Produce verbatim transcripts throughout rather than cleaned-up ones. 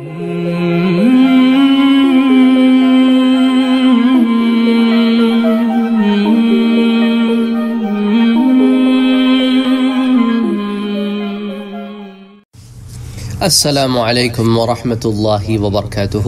السلام علیکم ورحمۃ اللہ وبرکاتہ۔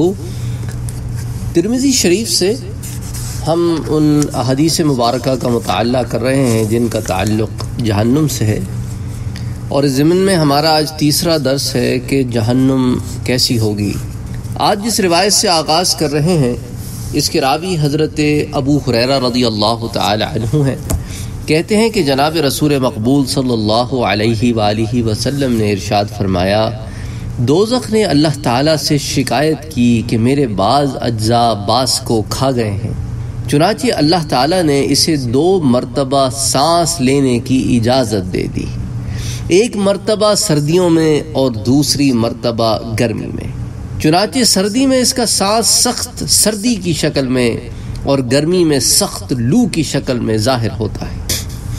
ترمذی شریف سے ہم ان احادیث مبارکہ کا مطالعہ کر رہے ہیں جن کا تعلق جہنم سے ہے، اور اس ضمن میں ہمارا آج تیسرا درس ہے کہ جہنم کیسی ہوگی۔ آج جس روایت سے آغاز کر رہے ہیں اس کے راوی حضرت ابو ہریرہ رضی اللہ تعالی عنہ ہیں۔ کہتے ہیں کہ جناب رسول مقبول صلی اللہ علیہ وآلہ وسلم نے ارشاد فرمایا، دوزخ نے اللہ تعالیٰ سے شکایت کی کہ میرے بعض اجزاء بعض کو کھا گئے ہیں، چنانچہ اللہ تعالیٰ نے اسے دو مرتبہ سانس لینے کی اجازت دے دی، ایک مرتبہ سردیوں میں اور دوسری مرتبہ گرمی میں۔ چنانچہ سردی میں اس کا سانس سخت سردی کی شکل میں اور گرمی میں سخت لو کی شکل میں ظاہر ہوتا ہے۔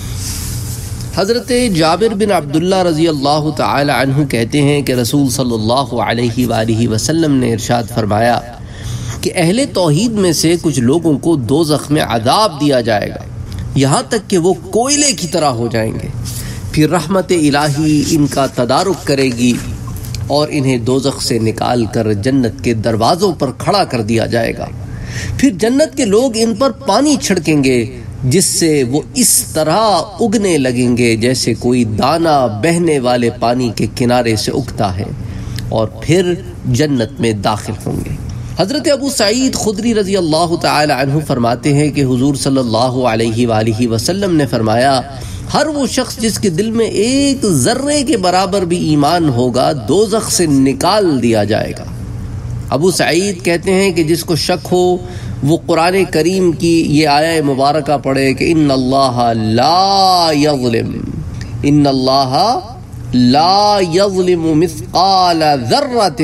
حضرت جابر بن عبداللہ رضی اللہ تعالی عنہ کہتے ہیں کہ رسول صلی اللہ علیہ وآلہ وسلم نے ارشاد فرمایا کہ اہل توحید میں سے کچھ لوگوں کو دوزخ میں عذاب دیا جائے گا یہاں تک کہ وہ کوئلے کی طرح ہو جائیں گے، پھر رحمت الہی ان کا تدارک کرے گی اور انہیں دوزخ سے نکال کر جنت کے دروازوں پر کھڑا کر دیا جائے گا، پھر جنت کے لوگ ان پر پانی چھڑکیں گے جس سے وہ اس طرح اگنے لگیں گے جیسے کوئی دانہ بہنے والے پانی کے کنارے سے اگتا ہے، اور پھر جنت میں داخل ہوں گے۔ حضرت ابو سعید خدری رضی اللہ تعالی عنہ فرماتے ہیں کہ حضور صلی اللہ علیہ وآلہ وسلم نے فرمایا، ہر وہ شخص جس کے دل میں ایک ذرے کے برابر بھی ایمان ہوگا دوزخ سے نکال دیا جائے گا۔ ابو سعید کہتے ہیں کہ جس کو شک ہو وہ قرآن کریم کی یہ آیہ مبارکہ پڑھے کہ ان اللہ لا یظلم ان اللہ لا یظلم مثقال ذرۃ،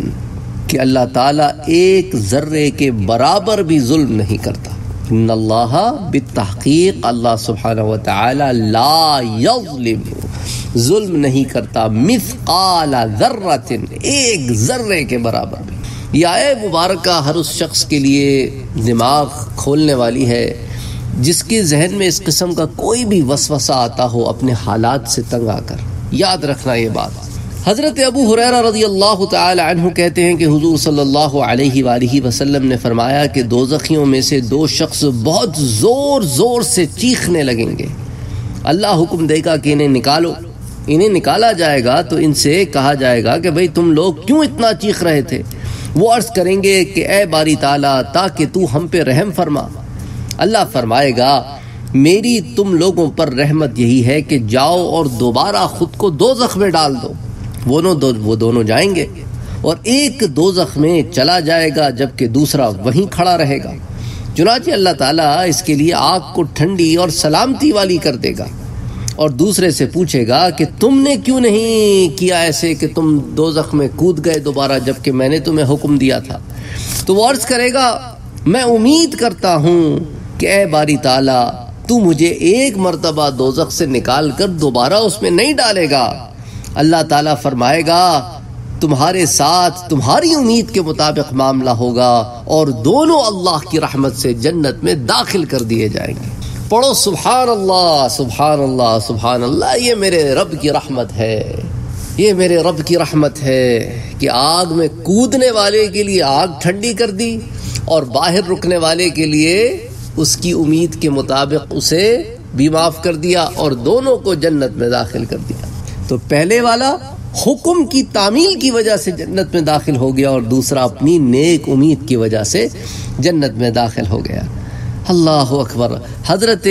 کہ اللہ تعالیٰ ایک ذرے کے برابر بھی ظلم نہیں کرتا۔ ان اللہ بالتحقیق اللہ سبحانہ و تعالی لا یظلم ظلم نہیں کرتا، مثقال ذرۃ ایک ذرے کے برابر بھی۔ یہ آیہ مبارکہ ہر اس شخص کے لیے دماغ کھولنے والی ہے جس کے ذہن میں اس قسم کا کوئی بھی وسوسہ آتا ہو اپنے حالات سے تنگ آ کر۔ یاد رکھنا یہ بات۔ حضرت ابو ہریرہ رضی اللہ تعالی عنہ کہتے ہیں کہ حضور صلی اللہ علیہ وآلہ وسلم نے فرمایا کہ دوزخیوں میں سے دو شخص بہت زور زور سے چیخنے لگیں گے، اللہ حکم دے گا کہ انہیں نکالو۔ انہیں نکالا جائے گا تو ان سے کہا جائے گا کہ بھئی تم لوگ کیوں اتنا چیخ رہے تھے؟ وہ عرض کریں گے کہ اے باری تعالیٰ تاکہ تو ہم پہ رحم فرما۔ اللہ فرمائے گا میری تم لوگوں پر رحمت یہی ہے کہ جاؤ اور دوبارہ خود کو دوزخ میں ڈال دو۔ وہ دو وہ دونوں جائیں گے اور ایک دوزخ میں چلا جائے گا جبکہ دوسرا وہیں کھڑا رہے گا۔ چنانچہ اللہ تعالیٰ اس کے لیے آگ کو ٹھنڈی اور سلامتی والی کر دے گا اور دوسرے سے پوچھے گا کہ تم نے کیوں نہیں کیا ایسے کہ تم دوزخ میں کود گئے دوبارہ جبکہ میں نے تمہیں حکم دیا تھا؟ تو وہ عرض کرے گا میں امید کرتا ہوں کہ اے باری تعالیٰ تو مجھے ایک مرتبہ دوزخ سے نکال کر دوبارہ اس میں نہیں ڈالے گا۔ اللہ تعالیٰ فرمائے گا تمہارے ساتھ تمہاری امید کے مطابق معاملہ ہوگا اور دونوں اللہ کی رحمت سے جنت میں داخل کر دیے جائیں گے۔ پڑھو سبحان اللہ سبحان اللہ سبحان اللہ۔ یہ میرے رب کی رحمت ہے، یہ میرے رب کی رحمت ہے کہ آگ میں کودنے والے کے لیے آگ ٹھنڈی کر دی اور باہر رکنے والے کے لیے اس کی امید کے مطابق اسے بھی معاف کر دیا اور دونوں کو جنت میں داخل کر دیا۔ تو پہلے والا حکم کی تعمیل کی وجہ سے جنت میں داخل ہو گیا اور دوسرا اپنی نیک امید کی وجہ سے جنت میں داخل ہو گیا۔ اللہ اکبر۔ حضرت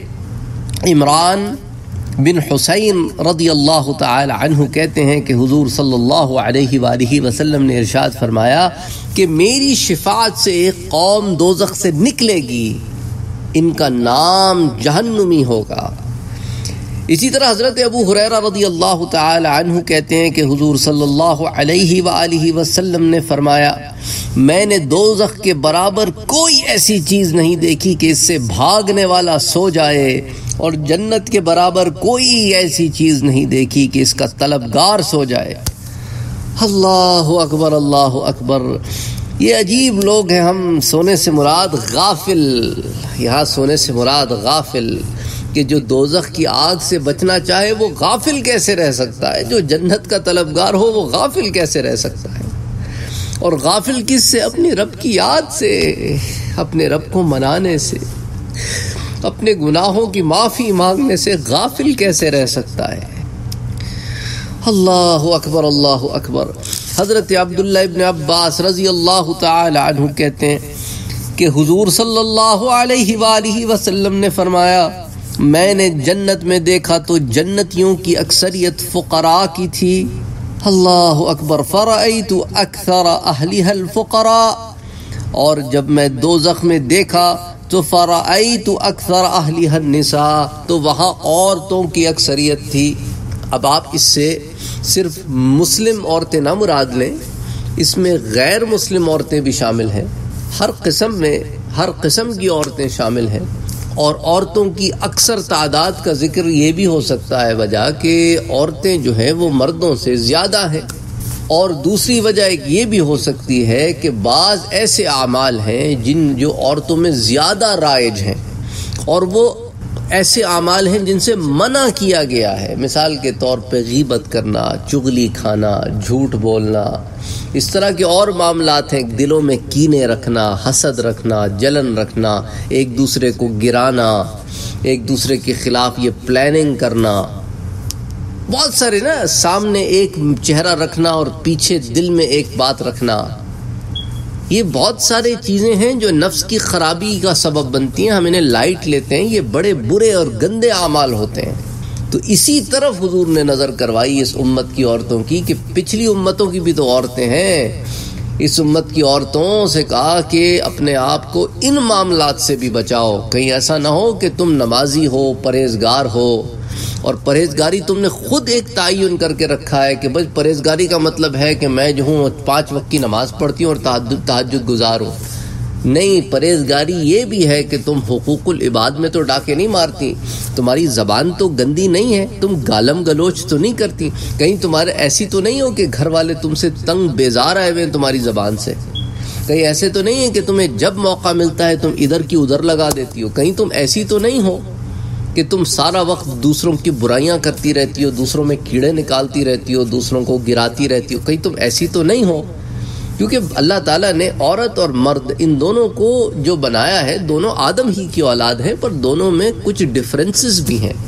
عمران بن حسین رضی اللہ تعالی عنہ کہتے ہیں کہ حضور صلی اللہ علیہ وآلہ وسلم نے ارشاد فرمایا کہ میری شفاعت سے ایک قوم دوزخ سے نکلے گی، ان کا نام جہنمی ہوگا۔ اسی طرح حضرت ابو ہریرہ رضی اللہ تعالی عنہ کہتے ہیں کہ حضور صلی اللہ علیہ وآلہ وسلم نے فرمایا میں نے دوزخ کے برابر کوئی ایسی چیز نہیں دیکھی کہ اس سے بھاگنے والا سو جائے، اور جنت کے برابر کوئی ایسی چیز نہیں دیکھی کہ اس کا طلبگار سو جائے۔ اللہ اکبر اللہ اکبر. یہ عجیب لوگ ہیں. ہم سونے سے مراد غافل، یہاں سونے سے مراد غافل، کہ جو دوزخ کی آگ سے بچنا چاہے وہ غافل کیسے رہ سکتا ہے؟ جو جنت کا طلبگار ہو وہ غافل کیسے رہ سکتا ہے؟ اور غافل کس سے؟ اپنے رب کی یاد سے، اپنے رب کو منانے سے، اپنے گناہوں کی معافی مانگنے سے غافل کیسے رہ سکتا ہے؟ اللہ اکبر اللہ اکبر. حضرت عبداللہ ابن عباس رضی اللہ تعالی عنہ کہتے ہیں کہ حضور صلی اللہ علیہ وآلہ وسلم نے فرمایا، میں نے جنت میں دیکھا تو جنتیوں کی اکثریت فقراء کی تھی. اللہ اکبر. فرأیت اکثر اہلها الفقراء. اور جب میں دوزخ میں دیکھا تو فرأیت اکثر اہلها النساء، تو وہاں عورتوں کی اکثریت تھی. اب آپ اس سے صرف مسلم عورتیں نہ مراد لیں، اس میں غیر مسلم عورتیں بھی شامل ہیں. ہر قسم میں ہر قسم کی عورتیں شامل ہیں. اور عورتوں کی اکثر تعداد کا ذکر یہ بھی ہو سکتا ہے وجہ کہ عورتیں جو ہیں وہ مردوں سے زیادہ ہیں. اور دوسری وجہ ایک یہ بھی ہو سکتی ہے کہ بعض ایسے اعمال ہیں جن جو عورتوں میں زیادہ رائج ہیں، اور وہ ایسے اعمال ہیں جن سے منع کیا گیا ہے. مثال کے طور پہ غیبت کرنا، چغلی کھانا، جھوٹ بولنا، اس طرح کے اور معاملات ہیں. دلوں میں کینے رکھنا، حسد رکھنا، جلن رکھنا، ایک دوسرے کو گرانا، ایک دوسرے کے خلاف یہ پلاننگ کرنا، بہت سارے نا، سامنے ایک چہرہ رکھنا اور پیچھے دل میں ایک بات رکھنا. یہ بہت سارے چیزیں ہیں جو نفس کی خرابی کا سبب بنتی ہیں. ہم انہیں لائٹ لیتے ہیں، یہ بڑے برے اور گندے اعمال ہوتے ہیں. تو اسی طرف حضور نے نظر کروائی اس امت کی عورتوں کی کہ پچھلی امتوں کی بھی تو عورتیں ہیں. اس امت کی عورتوں سے کہا کہ اپنے آپ کو ان معاملات سے بھی بچاؤ. کہیں ایسا نہ ہو کہ تم نمازی ہو، پرہیزگار ہو، اور پرہیزگاری تم نے خود ایک تعین کر کے رکھا ہے کہ بس پرہیزگاری کا مطلب ہے کہ میں جو ہوں پانچ وقت کی نماز پڑھتی ہوں اور تہجد تہجد گزار ہوں. نہیں، پرہیزگاری یہ بھی ہے کہ تم حقوق العباد میں تو ڈاکے نہیں مارتی، تمہاری زبان تو گندی نہیں ہے، تم گالم گلوچ تو نہیں کرتی، کہیں تمہارے ایسی تو نہیں ہو کہ گھر والے تم سے تنگ بیزار آئے ہوئے ہیں تمہاری زبان سے، کہیں ایسے تو نہیں ہے کہ تمہیں جب موقع ملتا ہے تم ادھر کی ادھر لگا دیتی ہو، کہیں تم ایسی تو نہیں ہو کہ تم سارا وقت دوسروں کی برائیاں کرتی رہتی ہو، دوسروں میں کیڑے نکالتی رہتی ہو، دوسروں کو گراتی رہتی ہو، کہیں تم ایسی تو نہیں ہو. کیونکہ اللہ تعالیٰ نے عورت اور مرد ان دونوں کو جو بنایا ہے، دونوں آدم ہی کی اولاد ہیں، پر دونوں میں کچھ ڈفرینسز بھی ہیں،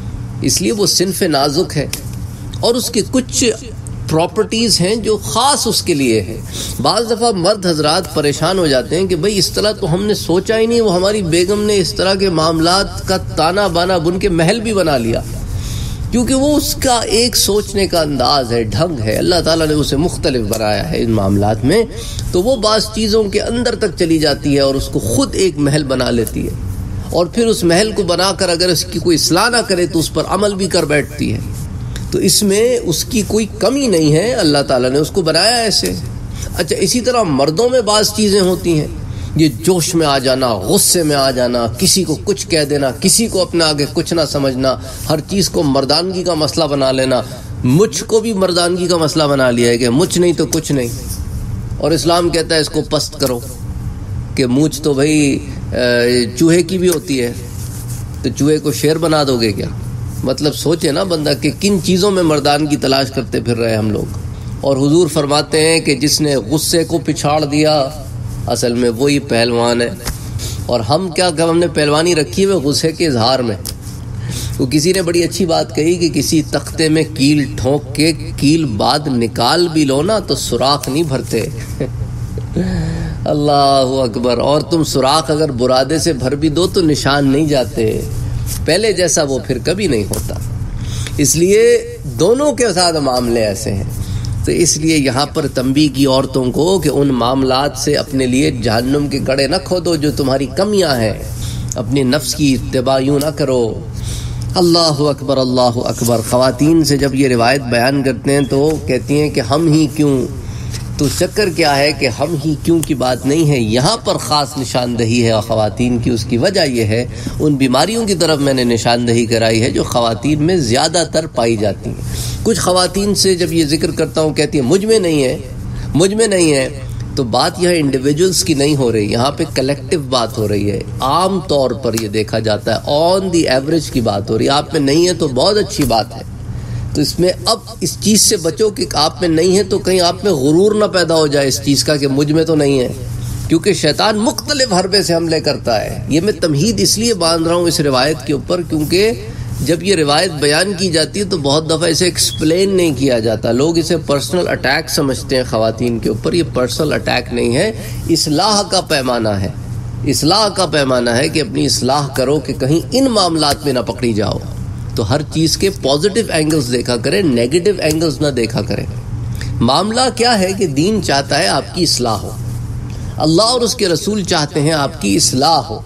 اس لیے وہ صنف نازک ہے اور اس کے کچھ پراپرٹیز ہیں جو خاص اس کے لیے ہے. بعض دفعہ مرد حضرات پریشان ہو جاتے ہیں کہ بھئی اس طرح تو ہم نے سوچا ہی نہیں، وہ ہماری بیگم نے اس طرح کے معاملات کا تانا بانا بن کے محل بھی بنا لیا، کیونکہ وہ اس کا ایک سوچنے کا انداز ہے، ڈھنگ ہے، اللہ تعالیٰ نے اسے مختلف بنایا ہے ان معاملات میں، تو وہ بعض چیزوں کے اندر تک چلی جاتی ہے اور اس کو خود ایک محل بنا لیتی ہے، اور پھر اس محل کو بنا کر اگر اس کی کوئی اصلاح نہ کرے تو اس پر عمل بھی کر بیٹھتی ہے. تو اس میں اس کی کوئی کمی نہیں ہے، اللہ تعالیٰ نے اس کو بنایا ایسے. اچھا، اسی طرح مردوں میں بعض چیزیں ہوتی ہیں، یہ جوش میں آ جانا، غصے میں آ جانا، کسی کو کچھ کہہ دینا، کسی کو اپنے آگے کچھ نہ سمجھنا، ہر چیز کو مردانگی کا مسئلہ بنا لینا. مجھ کو بھی مردانگی کا مسئلہ بنا لیا ہے کہ مجھ نہیں تو کچھ نہیں، اور اسلام کہتا ہے اس کو پست کرو کہ مجھ تو بھئی چوہے کی بھی ہوتی ہے، تو چوہے کو شیر بنا دو گے کیا؟ مطلب سوچے نا بندہ کہ کن چیزوں میں مردان کی تلاش کرتے پھر رہے ہم لوگ. اور حضور فرماتے ہیں کہ جس نے غصے کو پچھاڑ دیا اصل میں وہی پہلوان ہے. اور ہم کیا کہ ہم نے پہلوانی رکھی ہوئے غصے کے اظہار میں. تو کسی نے بڑی اچھی بات کہی کہ کسی تختے میں کیل ٹھونک کے کیل بعد نکال بھی لو نا تو سوراخ نہیں بھرتے. اللہ اکبر. اور تم سوراخ اگر برادے سے بھر بھی دو تو نشان نہیں جاتے، پہلے جیسا وہ پھر کبھی نہیں ہوتا. اس لیے دونوں کے ساتھ معاملے ایسے ہیں. تو اس لیے یہاں پر تنبیہ کی عورتوں کو کہ ان معاملات سے اپنے لیے جہنم کے گڑھے نہ کھودو جو تمہاری کمیاں ہیں، اپنی نفس کی اتباع یوں نہ کرو. اللہ اکبر اللہ اکبر. خواتین سے جب یہ روایت بیان کرتے ہیں تو کہتی ہیں کہ ہم ہی کیوں تو چکر کیا ہے کہ ہم ہی کیوں کی بات نہیں ہے، یہاں پر خاص نشاندہی ہے خواتین کی. اس کی وجہ یہ ہے ان بیماریوں کی طرف میں نے نشاندہی کرائی ہے جو خواتین میں زیادہ تر پائی جاتی ہیں. کچھ خواتین سے جب یہ ذکر کرتا ہوں کہتی ہیں مجھ میں نہیں ہے مجھ میں نہیں ہے تو بات یہاں انڈیویجولز کی نہیں ہو رہی، یہاں پہ کلیکٹیو بات ہو رہی ہے. عام طور پر یہ دیکھا جاتا ہے آن دی ایوریج کی بات ہو رہی ہے. آپ میں نہیں ہے تو بہت اچھی بات ہے. تو اس میں اب اس چیز سے بچو کہ آپ میں نہیں ہے تو کہیں آپ میں غرور نہ پیدا ہو جائے اس چیز کا کہ مجھ میں تو نہیں ہے، کیونکہ شیطان مختلف حربے سے حملے کرتا ہے. یہ میں تمہید اس لیے باندھ رہا ہوں اس روایت کے اوپر کیونکہ جب یہ روایت بیان کی جاتی ہے تو بہت دفعہ اسے ایکسپلین نہیں کیا جاتا. لوگ اسے پرسنل اٹیک سمجھتے ہیں خواتین کے اوپر. یہ پرسنل اٹیک نہیں ہے، اصلاح کا پیمانہ ہے. اصلاح کا پیمانہ ہے کہ اپنی اصلاح کرو کہ کہیں ان معاملات میں نہ پکڑی جاؤ. تو ہر چیز کے پازیٹیو اینگلز دیکھا کریں، نیگیٹو اینگلز نہ دیکھا کریں. معاملہ کیا ہے کہ دین چاہتا ہے آپ کی اصلاح ہو، اللہ اور اس کے رسول چاہتے ہیں آپ کی اصلاح ہو،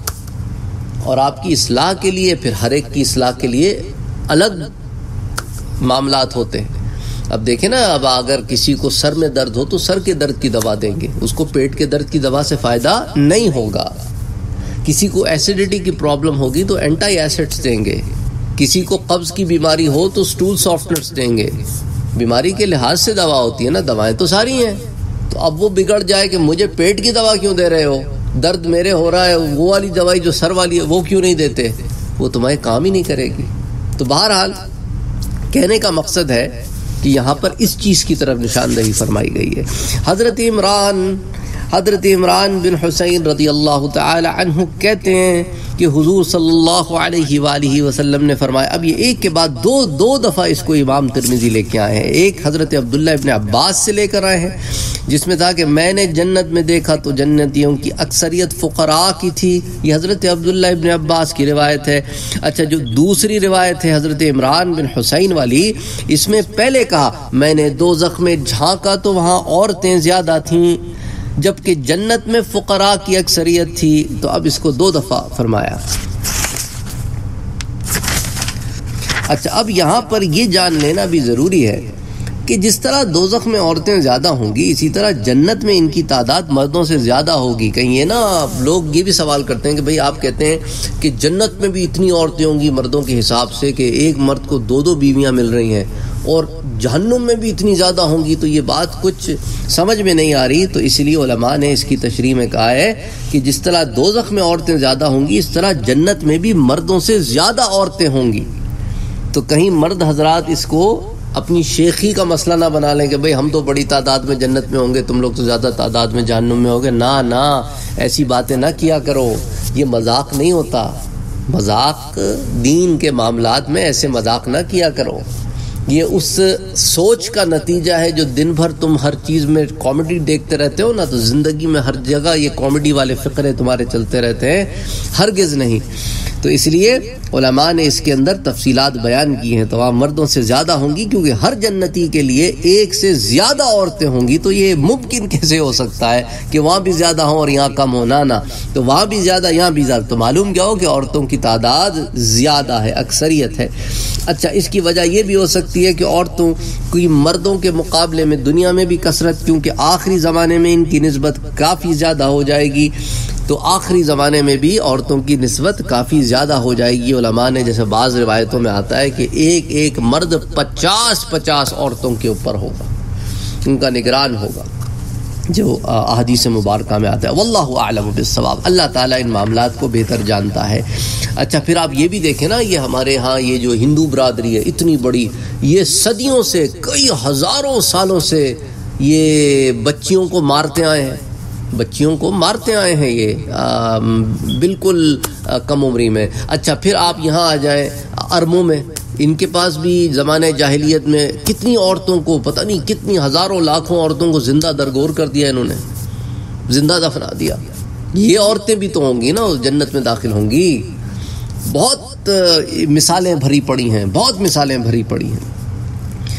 اور آپ کی اصلاح کے لیے پھر ہر ایک کی اصلاح کے لیے الگ معاملات ہوتے ہیں. اب دیکھیں نا، اب اگر کسی کو سر میں درد ہو تو سر کے درد کی دوا دیں گے، اس کو پیٹ کے درد کی دوا سے فائدہ نہیں ہوگا. کسی کو ایسیڈیٹی کی پرابلم ہوگی تو اینٹی ایسڈس دیں گے. کسی کو قبض کی بیماری ہو تو سٹول سافٹنرز دیں گے. بیماری کے لحاظ سے دوا ہوتی ہے نا، دوائیں تو ساری ہیں. تو اب وہ بگڑ جائے کہ مجھے پیٹ کی دوا کیوں دے رہے ہو، درد میرے ہو رہا ہے وہ والی دوائی جو سر والی ہے وہ کیوں نہیں دیتے، وہ تمہیں کام ہی نہیں کرے گی. تو بہرحال کہنے کا مقصد ہے کہ یہاں پر اس چیز کی طرف نشاندہی فرمائی گئی ہے. حضرت عمران حضرت عمران بن حسین رضی اللہ تعالی عنہ کہتے ہیں کہ حضور صلی اللہ علیہ وآلہ وسلم نے فرمایا. اب یہ ایک کے بعد دو دو دفعہ اس کو امام ترمذی لے کے آئے ہیں. ایک حضرت عبداللہ ابن عباس سے لے کر آئے ہیں جس میں تھا کہ میں نے جنت میں دیکھا تو جنتیوں کی اکثریت فقراء کی تھی. یہ حضرت عبداللہ ابن عباس کی روایت ہے. اچھا، جو دوسری روایت ہے حضرت عمران بن حسین والی، اس میں پہلے کہا میں نے دوزخ میں جھانکا تو وہاں عورتیں زیادہ تھیں جبکہ جنت میں فقراء کی اکثریت تھی. تو اب اس کو دو دفعہ فرمایا. اچھا، اب یہاں پر یہ جان لینا بھی ضروری ہے کہ جس طرح دوزخ میں عورتیں زیادہ ہوں گی اسی طرح جنت میں ان کی تعداد مردوں سے زیادہ ہوگی. کہیں یہ نا لوگ یہ بھی سوال کرتے ہیں کہ بھئی آپ کہتے ہیں کہ جنت میں بھی اتنی عورتیں ہوں گی مردوں کے حساب سے کہ ایک مرد کو دو دو بیویاں مل رہی ہیں، اور جہنم میں بھی اتنی زیادہ ہوں گی، تو یہ بات کچھ سمجھ میں نہیں آ رہی. تو اس لیے علماء نے اس کی تشریح میں کہا ہے کہ جس طرح دوزخ میں عورتیں زیادہ ہوں گی اس طرح جنت میں بھی مردوں سے زیادہ عورتیں ہوں گی. تو کہیں مرد حضرات اس کو اپنی شیخی کا مسئلہ نہ بنا لیں کہ بھئی ہم تو بڑی تعداد میں جنت میں ہوں گے، تم لوگ تو زیادہ تعداد میں جہنم میں ہوگے. نہ نہ ایسی باتیں نہ کیا کرو، یہ مذاق نہیں ہوتا. مذاق دین کے معاملات میں ایسے مذاق نہ کیا کرو. یہ اس سوچ کا نتیجہ ہے جو دن بھر تم ہر چیز میں کامیڈی دیکھتے رہتے ہو نا، تو زندگی میں ہر جگہ یہ کامیڈی والے فقرے تمہارے چلتے رہتے ہیں. ہرگز نہیں. تو اس لیے علماء نے اس کے اندر تفصیلات بیان کی ہیں. تو وہاں مردوں سے زیادہ ہوں گی کیونکہ ہر جنتی کے لیے ایک سے زیادہ عورتیں ہوں گی. تو یہ ممکن کیسے ہو سکتا ہے کہ وہاں بھی زیادہ ہوں اور یہاں کم ہونا نا؟ تو وہاں بھی زیادہ یہاں بھی زیادہ. تو معلوم کیا ہو کہ عورتوں کی تعداد زیادہ ہے، اکثریت ہے. اچھا، اس کی وجہ یہ بھی ہو سکتی ہے کہ عورتوں کی مردوں کے مقابلے میں دنیا میں بھی کثرت، کیونکہ آخری زمانے میں ان کی نسبت کافی زیادہ ہو جائے گی. تو آخری زمانے میں بھی عورتوں کی نسبت کافی زیادہ ہو جائے گی. علماء نے جیسے بعض روایتوں میں آتا ہے کہ ایک ایک مرد پچاس پچاس عورتوں کے اوپر ہوگا، ان کا نگران ہوگا، جو احادیث مبارکہ میں آتا ہے. واللہ اعلم بالصواب. اللہ تعالیٰ ان معاملات کو بہتر جانتا ہے. اچھا، پھر آپ یہ بھی دیکھیں نا، یہ ہمارے ہاں یہ جو ہندو برادری ہے اتنی بڑی، یہ صدیوں سے، کئی ہزاروں سالوں سے یہ بچیوں کو مارتے آئے ہیں، بچیوں کو مارتے آئے ہیں یہ آ, بالکل آ, کم عمری میں. اچھا، پھر آپ یہاں آ جائیں ارموں میں، ان کے پاس بھی زمانے جاہلیت میں کتنی عورتوں کو، پتہ نہیں کتنی ہزاروں لاکھوں عورتوں کو زندہ درگور کر دیا انہوں نے، زندہ دفنا دیا. یہ عورتیں بھی تو ہوں گی نا، جنت میں داخل ہوں گی. بہت مثالیں بھری پڑی ہیں، بہت مثالیں بھری پڑی ہیں.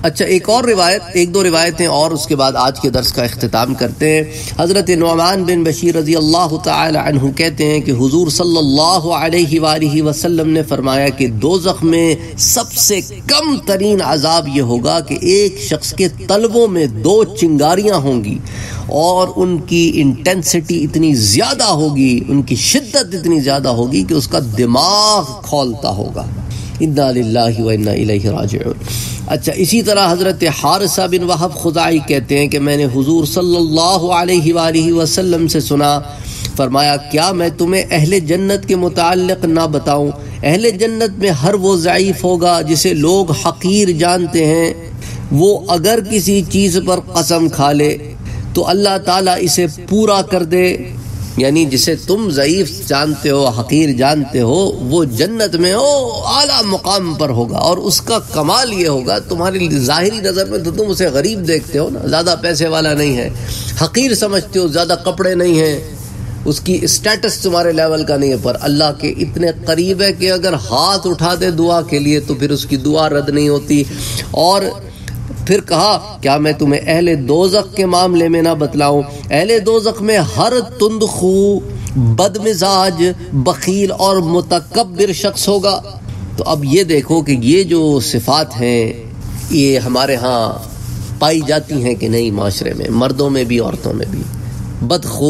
اچھا ایک اور روایت ایک دو روایتیں اور اس کے بعد آج کے درس کا اختتام کرتے ہیں۔ حضرت نعمان بن بشیر رضی اللہ تعالی عنہ کہتے ہیں کہ حضور صلی اللہ علیہ وآلہ وسلم نے فرمایا کہ دوزخ میں سب سے کم ترین عذاب یہ ہوگا کہ ایک شخص کے تلووں میں دو چنگاریاں ہوں گی اور ان کی انٹینسٹی اتنی زیادہ ہوگی، ان کی شدت اتنی زیادہ ہوگی کہ اس کا دماغ کھولتا ہوگا۔ انا للہ و انا الیہ راجعون۔ اچھا اسی طرح حضرت حارثہ بن وہب خزاعی کہتے ہیں کہ میں نے حضور صلی اللہ علیہ وآلہ وسلم سے سنا، فرمایا کیا میں تمہیں اہل جنت کے متعلق نہ بتاؤں؟ اہل جنت میں ہر وہ ضعیف ہوگا جسے لوگ حقیر جانتے ہیں، وہ اگر کسی چیز پر قسم کھا لے تو اللہ تعالیٰ اسے پورا کر دے، یعنی جسے تم ضعیف جانتے ہو، حقیر جانتے ہو، وہ جنت میں ہو اعلیٰ مقام پر ہوگا، اور اس کا کمال یہ ہوگا تمہاری ظاہری نظر میں تو تم اسے غریب دیکھتے ہو نا، زیادہ پیسے والا نہیں ہے، حقیر سمجھتے ہو، زیادہ کپڑے نہیں ہیں، اس کی اسٹیٹس تمہارے لیول کا نہیں ہے، پر اللہ کے اتنے قریب ہے کہ اگر ہاتھ اٹھا دے دعا کے لیے تو پھر اس کی دعا رد نہیں ہوتی۔ اور پھر کہا کیا میں تمہیں اہل دوزخ کے معاملے میں نہ بتلاؤں؟ اہل دوزخ میں ہر تندخو، بد مزاج، بخیل اور متکبر شخص ہوگا۔ تو اب یہ دیکھو کہ یہ جو صفات ہیں یہ ہمارے ہاں پائی جاتی ہیں کہ نہیں معاشرے میں، مردوں میں بھی عورتوں میں بھی، بدخو،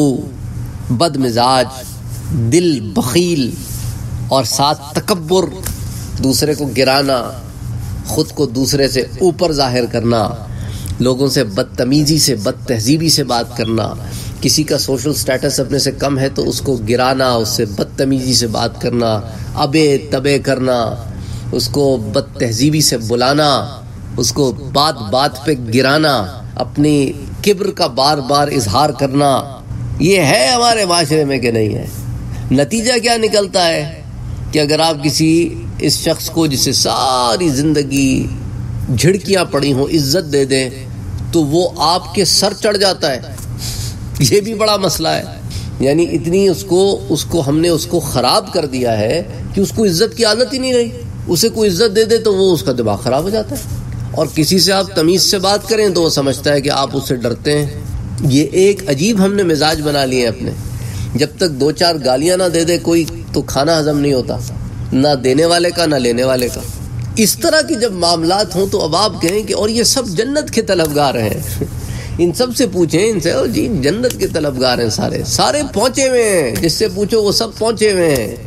بد مزاج، دل بخیل، اور ساتھ تکبر، دوسرے کو گرانا، خود کو دوسرے سے اوپر ظاہر کرنا، لوگوں سے بدتمیزی سے بد تہذیبی سے بات کرنا، کسی کا سوشل سٹیٹس اپنے سے کم ہے تو اس کو گرانا، اس سے بدتمیزی سے بات کرنا، ابے تبے کرنا، اس کو بد تہذیبی سے بلانا، اس کو بات بات پہ گرانا، اپنی کبر کا بار بار اظہار کرنا، یہ ہے ہمارے معاشرے میں کہ نہیں ہے؟ نتیجہ کیا نکلتا ہے کہ اگر آپ کسی اس شخص کو جسے ساری زندگی جھڑکیاں پڑی ہوں عزت دے دیں تو وہ آپ کے سر چڑھ جاتا ہے، یہ بھی بڑا مسئلہ ہے۔ یعنی اتنی اس کو اس کو ہم نے اس کو خراب کر دیا ہے کہ اس کو عزت کی عادت ہی نہیں رہی، اسے کوئی عزت دے دے تو وہ اس کا دماغ خراب ہو جاتا ہے، اور کسی سے آپ تمیز سے بات کریں تو وہ سمجھتا ہے کہ آپ اس سے ڈرتے ہیں۔ یہ ایک عجیب ہم نے مزاج بنا لیے اپنے، جب تک دو چار گالیاں نہ دے دے کوئی تو کھانا ہضم نہیں ہوتا، نہ دینے والے کا نہ لینے والے کا۔ اس طرح کی جب معاملات ہوں تو اب آپ کہیں کہ اور یہ سب جنت کے طلبگار ہیں، ان سب سے پوچھیں، ان سے او جی جنت کے طلبگار ہیں، سارے سارے پہنچے ہوئے ہیں، جس سے پوچھو وہ سب پہنچے ہوئے ہیں،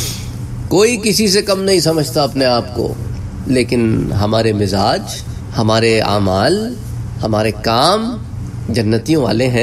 کوئی کسی سے کم نہیں سمجھتا اپنے آپ کو۔ لیکن ہمارے مزاج، ہمارے اعمال، ہمارے کام جنتیوں والے ہیں۔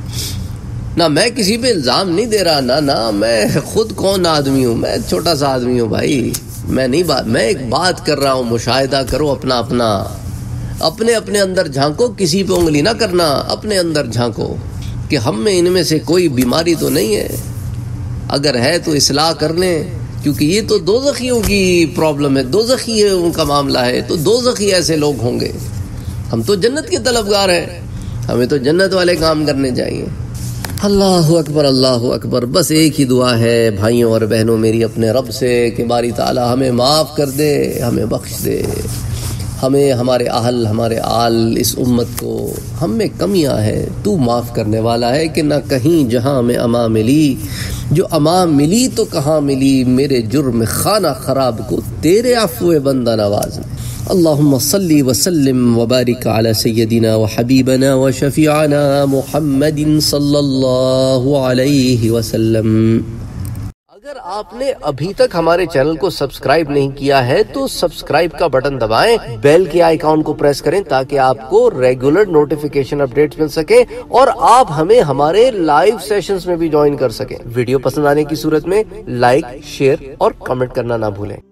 نہ میں کسی پہ الزام نہیں دے رہا، نہ نہ میں خود کون آدمی ہوں، میں چھوٹا سا آدمی ہوں بھائی، میں نہیں بات میں ایک بات کر رہا ہوں، مشاہدہ کرو اپنا اپنا، اپنے اپنے اندر جھانکو، کسی پہ انگلی نہ کرنا، اپنے اندر جھانکو کہ ہم میں ان میں سے کوئی بیماری تو نہیں ہے، اگر ہے تو اصلاح کر لیں، کیونکہ یہ تو دوزخیوں کی پرابلم ہے، دوزخی ہے ان کا معاملہ ہے، تو دوزخی ایسے لوگ ہوں گے، ہم تو جنت کے طلبگار ہیں، ہمیں تو جنت والے کام کرنے چاہیے۔ اللہ اکبر، اللہ اکبر۔ بس ایک ہی دعا ہے بھائیوں اور بہنوں میری اپنے رب سے کہ باری تعالی ہمیں معاف کر دے، ہمیں بخش دے، ہمیں، ہمارے اہل، ہمارے آل، اس امت کو، ہم میں کمیاں ہیں، تو معاف کرنے والا ہے کہ نہ کہیں جہاں میں اما ملی، جو اما ملی تو کہاں ملی، میرے جرم خانہ خراب کو تیرے عفو بندہ نواز میں۔ اللہم صلی وسلم وبارک علی سیدنا وحبیبنا وشفیعنا محمد صلی اللہ علیہ وسلم۔ اگر آپ نے ابھی تک ہمارے چینل کو سبسکرائب نہیں کیا ہے تو سبسکرائب کا بٹن دبائیں، بیل کے آئیکن کو پریس کریں تاکہ آپ کو ریگولر نوٹیفیکیشن اپڈیٹس مل سکے اور آپ ہمیں ہمارے لائیو سیشنز میں بھی جوائن کر سکیں۔ ویڈیو پسند آنے کی صورت میں لائک، شیئر اور کمنٹ کرنا نہ بھولیں۔